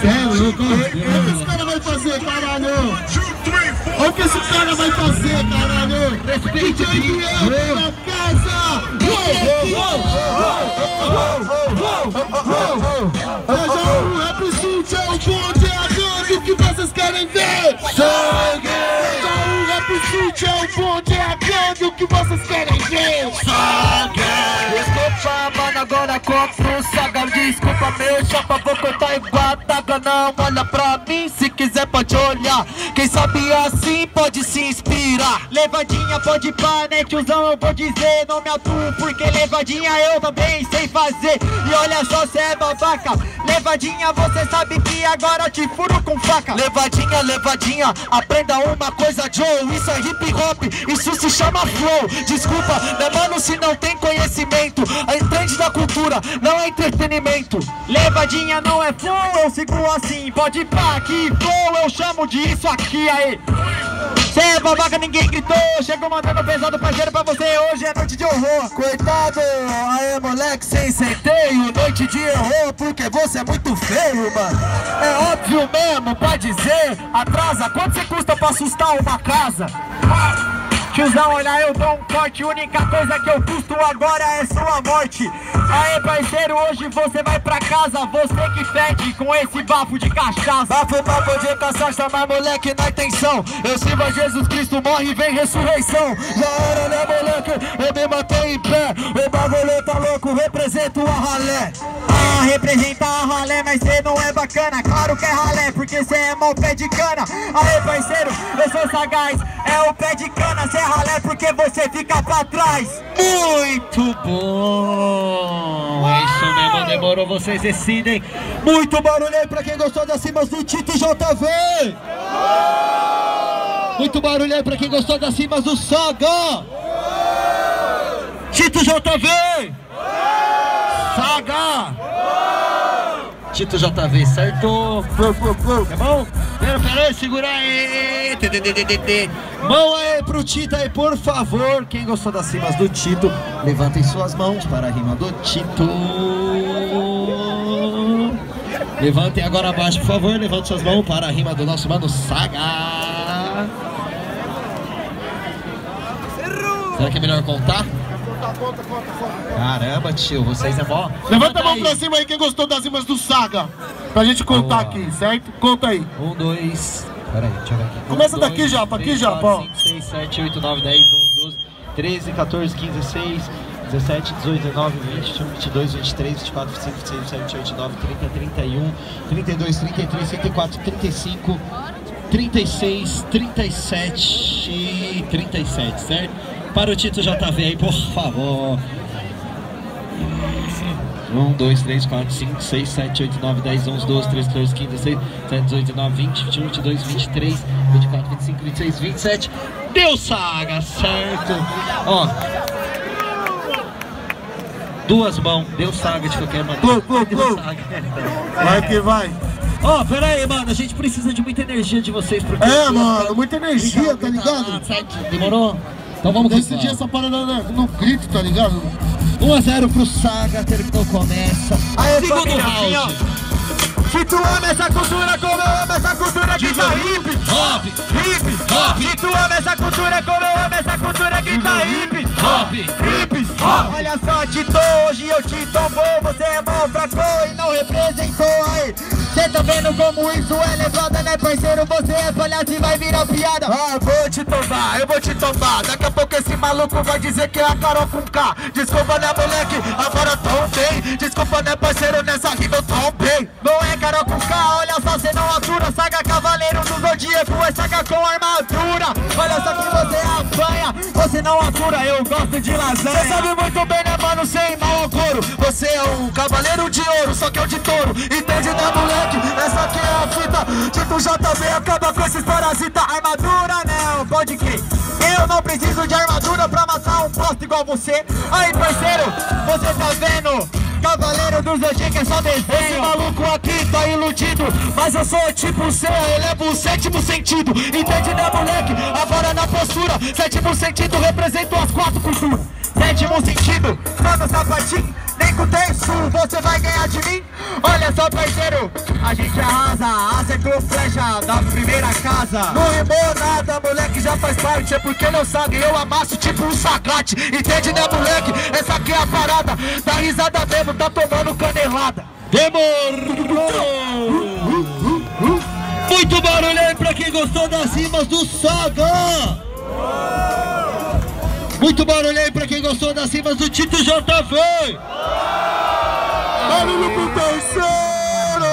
é louco. Olha o que esse cara vai fazer, caralho. Olha o que esse cara vai fazer, caralho. Respeite na casa. O rap suit é o bonde, é a gangue, o que vocês querem ver? Sangue! O rap suit é o bonde, é a gangue, o que vocês querem ver? Sangue! Desculpa, mano, agora compro Saga. Desculpa, meu chapa, vou cortar igual a daga. Não olha pra mim, se quiser pode olhar. Quem sabe assim pode se inspirar. Levadinha pode pá, né, tiozão, eu vou dizer. Não me atuo porque levadinha eu também sei fazer. E olha só, cê é babaca. Levadinha, você sabe que agora te furo com faca. Levadinha, levadinha, aprenda uma coisa, Joe. Isso é hip hop, isso se chama flow. Desculpa, né, mano, se não tem conhecimento. É trend da cultura, não é entretenimento. Levadinha não é flow, eu sigo assim. Pode pá, que flow, eu chamo disso aqui, aí. Cê é babaca, ninguém gritou. Chegou mandando pesado, parceiro, pra você. Hoje é noite de horror. Coitado, aê moleque, sem centeio. Noite de horror, porque você é muito feio, mano. É óbvio mesmo, pode dizer. Atrasa, quanto você custa pra assustar uma casa? Tiozão, olha, eu dou um corte. Única coisa que eu custo agora é sua morte. Aê, parceiro, hoje você vai pra casa. Você que fede com esse bafo de cachaça. Bafo de cachaça, mas moleque, na intenção. Eu sirvo a Jesus Cristo, morre e vem ressurreição. Já era, né, moleque? Eu me mantenho em pé. O bagulho tá louco, represento a ralé. Ah, representa a ralé, mas cê não é bacana. Claro que é ralé, porque cê é mal pé de cana. Aê, parceiro, eu sou sagaz. É o pé de cana, cê é ralé porque você fica pra trás. Muito bom. É isso mesmo, demorou, vocês decidem. Muito barulho aí pra quem gostou das rimas do Tito JV. Muito barulho aí pra quem gostou das rimas do Saga. Tito JV. Saga. Tito JV, certo? Tá bom? Pera aí, segura aí. Mão aí pro Tito aí, por favor. Quem gostou das rimas do Tito, levantem suas mãos para a rima do Tito. Levantem agora abaixo, por favor. Levantem suas mãos para a rima do nosso mano Saga. Será que é melhor contar? Conta. Caramba, tio, vocês é bom. Levanta a mão pra cima aí quem gostou das rimas do Saga. Pra gente contar aqui, certo? Conta aí. 1, 2. Peraí, deixa eu ver aqui. Começa daqui já, pra aqui já, pô. 5, 6, 7, 8, 9, 10, 11, 12, 13, 14, 15, 16, 17, 18, 19, 20, 21, 22, 23, 24, 25, 26, 27, 28, 29, 30, 31, 32, 33, 34, 35, 36, 37 e 37, certo? Para o Tito JV aí, por favor. 1, 2, 3, 4, 5, 6, 7, 8, 9, 10, 11, 12, 13, 14, 15, 16, 17, 18, 19, 20, 21, 22, 23, 24, 25, 26, 27. Deu Saga, certo? Ó. Duas mãos, deu Saga de qualquer maneira. Vai que vai. Ó, pera aí, mano, a gente precisa de muita energia de vocês. Mano, muita energia, tá ligado? Demorou? Então vamos decidir essa parada no grito, tá ligado? 1 a 0 pro Saga, terminou, começa. Aê, segundo round. Se tu ama essa cultura como eu amo essa cultura que tá hip hop. Se tu ama essa cultura como eu amo essa cultura que tá hip hop. Olha só, Tito, hoje eu te tombou. Você é mal fraco e não representou aí. Cê tá vendo como isso é levada, né, parceiro? Você é palhaço e vai virar piada. Ah, eu vou te tombar. Daqui a pouco esse maluco vai dizer que é a Carol com K. Desculpa, né, moleque, agora tombei. Desculpa, né, parceiro, nessa rima eu tombei. Não é Carol com K, olha só, cê não atura. Saga cavaleiro do Zodíaco, é Saga com armadura. Olha só que você apanha, você não atura. Eu gosto de lasanha. Cê sabe muito bem, né, mano, sem mal ao couro. Você é um cavaleiro de ouro, só que é o de touro. Entende, né, moleque? Essa aqui é a fita. Tito JV acaba com esses parasitas. Armadura não, pode crer. Eu não preciso de armadura pra matar um bosta igual você. Aí, parceiro, você tá vendo? Cavaleiro do Zodíaco é só desenho. Esse maluco aqui tá iludido, mas eu sou tipo C, eu elevo o sétimo sentido. Entende, né, moleque? Agora na postura, sétimo sentido representa as 4 culturas. Sétimo sentido, todo sapatinho, nem com terço você vai ganhar de mim. Olha só, parceiro, a gente arrasa asa, asa é com flecha da primeira casa. Não rimou nada, moleque, já faz parte. É porque não sabe, eu amasso tipo um sacate. Entende, né, moleque? Essa aqui é a parada. Dá risada mesmo, tá tomando canelada. Demorou! Muito barulho aí pra quem gostou das rimas do Saga! Muito barulho aí pra quem gostou das rimas do Tito JV! Barulho pro terceiro!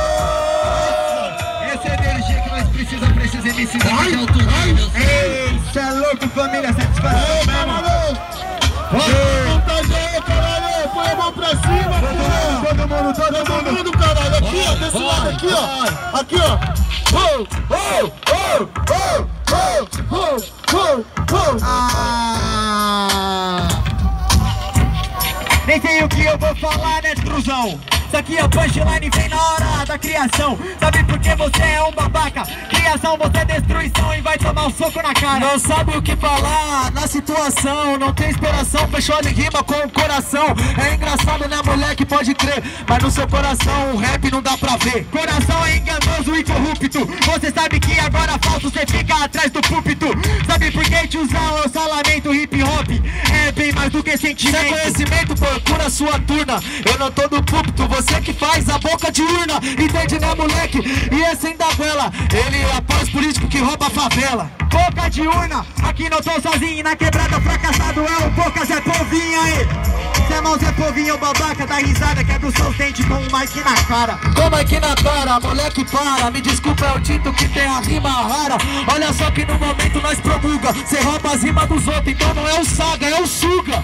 Essa é a energia que nós precisamos pra esses MCs de alto nível. Isso é louco, família, satisfação mesmo. Vontade aí, caralho! Põe a mão pra cima, todo mundo, caralho! Aqui, ó, desse lado aqui, ó! Aqui, ó! Nem sei o que eu vou falar, né, truzão? Isso aqui é punchline, vem na hora da criação. Sabe por que você é um babaca? Criação, você é destruição e vai tomar um soco na cara. Não sabe o que falar na situação, não tem inspiração, fechou a rima com o coração. É engraçado, né, moleque, pode crer, mas no seu coração o rap não dá pra ver. Coração é enganoso e corrupto. Você sabe que agora falso, você fica atrás do púlpito. Sabe por que te usar o salamento hip hop? É bem mais do que sentimento. Sem conhecimento, procura sua turna. Eu não tô no púlpito, você que faz a boca de urna. Entende, né, moleque? E esse ainda goela, ele apoia os políticos que rouba a favela. Boca de urna, aqui não tô sozinho. Na quebrada fracassado é o Boca Zé Povinho aí. Zé Mão Zé Povinho, babaca, dá risada, quebra os seus dentes com um mic na cara. Com o mic na cara, moleque, para. Me desculpa, é o Tito que tem a rima rara. Olha só que no momento nós promulga. Cê rouba as rimas dos outros, então não é o Saga, é o Suga.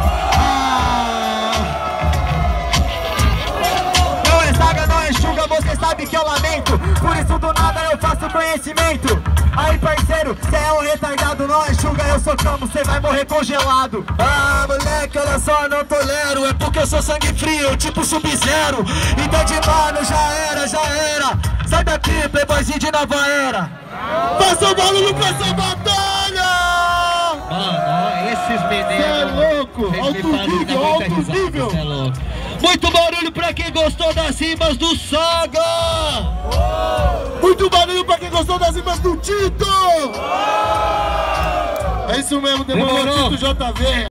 Não é Saga, não é Suga, você sabe que eu lamento. Por isso do nada eu faço conhecimento. Aí, parceiro, cê é um retardado, não é Suga, eu sou Camo, cê vai morrer congelado. Ah, moleque, olha só, não tolero. É porque eu sou sangue frio, tipo Sub-Zero. Entende, mano, já era. Sai daqui, playboyzinho de nova era. Passa o barulho pra essa batalha! Mano, esses meninos... Cê é louco! Alto nível! É louco. Muito barulho pra quem gostou das rimas do Saga! Muito barulho pra quem gostou das rimas do Tito! É isso mesmo, demorou, Tito JV!